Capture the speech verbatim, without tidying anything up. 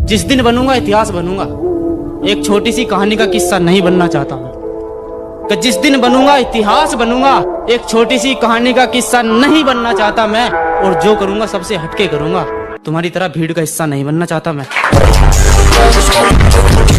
जिस दिन बनूंगा इतिहास बनूंगा, एक छोटी सी कहानी का किस्सा नहीं बनना चाहता मैं। कि जिस दिन बनूंगा इतिहास बनूंगा, एक छोटी सी कहानी का किस्सा नहीं बनना चाहता मैं। और जो करूंगा सबसे हटके करूंगा, तुम्हारी तरह भीड़ का हिस्सा नहीं बनना चाहता मैं।